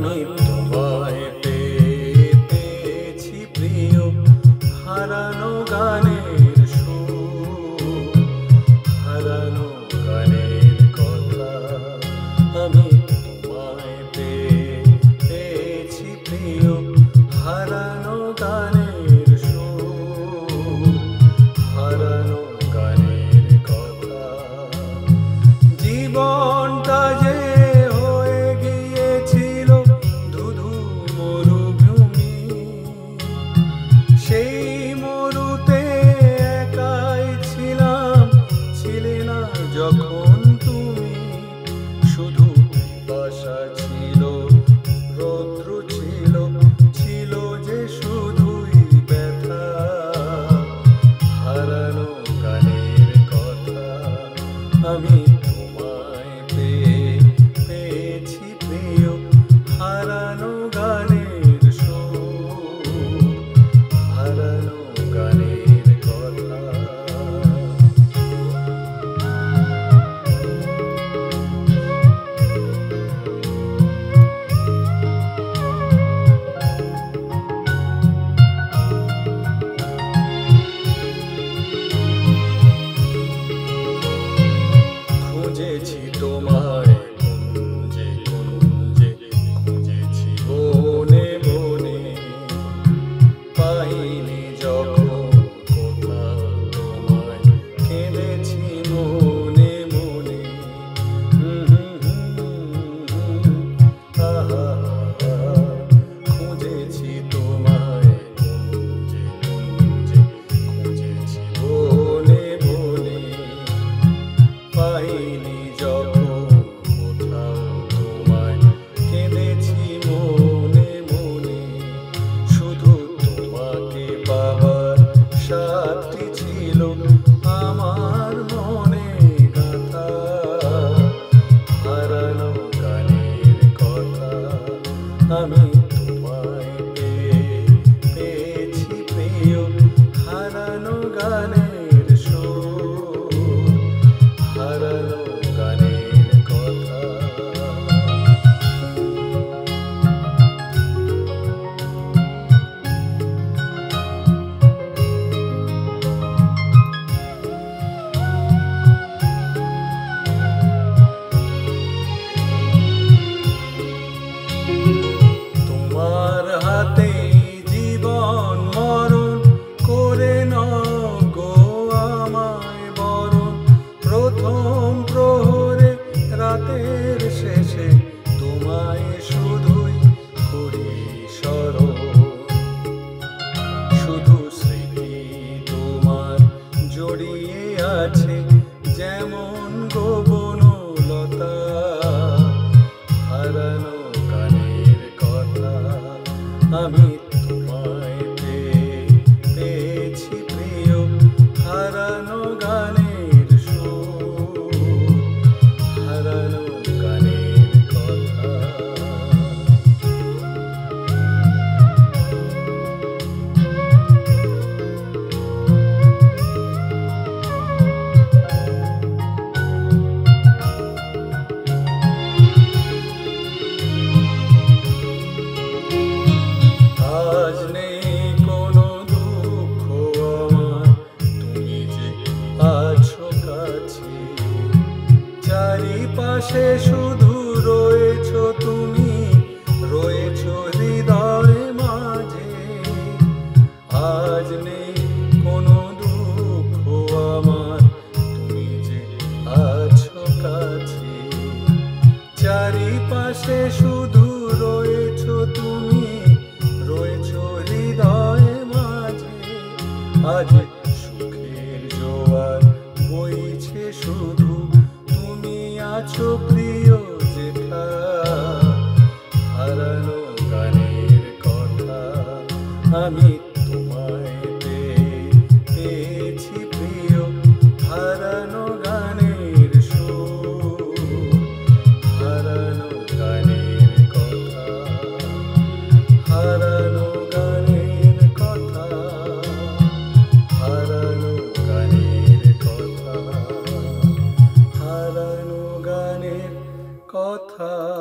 আমি তোমায় পেয়েছি প্রিয়, হারানো গানের সুর, হারানো গানের কথা। আমি তোমায় পেয়েছি প্রিয়, হারানো গানের সুর, হারানো গানের কথা। জীবনটা যে হয়ে গিয়েছিল ধুধু মরুভূমি, সেই মরুতে একাই ছিলাম, ছিলে না যখন তুমি। শুধু বাসা ছিল, রৌদ্র ছিল, ছিল যে শুধুই ব্যথা, হারানো গানের কথা। আমি তোমায় পেয়েছি প্রিয়, হারানো গানের সুর, হারানো গানের কথা। খুঁজেছি তোমায় কুঞ্জে কুঞ্জে, খুঁজেছি বনে বনে, পাইনি যখন কোথাও তোমায়, কেঁদেছি মনে মনে। আহা, খুঁজেছি তোমায় কুঞ্জে কুঞ্জে, খুঁজেছি বনে বনে, পাইনি যখন কোথাও তোমায়, কেঁদেছি মনে মনে। শুধু তোমাকে পাবার সাথী ছিল আমার মনে গাথা, হারানো গানের কথা। আমি তোমায় পেয়েছি প্রিয়, হারানো গানের সুর, হারানো গানের কথা। তোমার হাতে জীবন মরণ করে নাও গো আমায় বরণ। প্রথম প্রহরে রাতের শেষে তোমায় শুধুই করি স্মরণ। শুধু স্মৃতি তোমার জড়িয়ে আছে যেমন গোবনলতা, হারানো গানের কথা। আমি তোমায় পেয়েছি প্রিয়, হারানো গানের সুর, হারানো গানের কথা। আজ নেই কোনো দুঃখ আমার, তুমি যে আছো কাছে। চারিপাশে শুধু রয়েছো তুমি, রয়েছো হৃদয় মাঝে। আজ নেই কোনো দুঃখ আমার, তুমি যে আছো কাছে। চারিপাশে শুধু রয়েছো তুমি, রয়েছো হৃদয় মাঝে। আজ সুখের জোয়ার বইছে শুধু, তুমি আছো প্রিয় যেথা, হারানো গানের কথা। আমি তোমায় পেয়েছি প্রিয়, হারানো গানের সুর, হারানো গানের কথা, হারানো গানের কথা, হারানো গানের কথা, হারানো গানের কথা।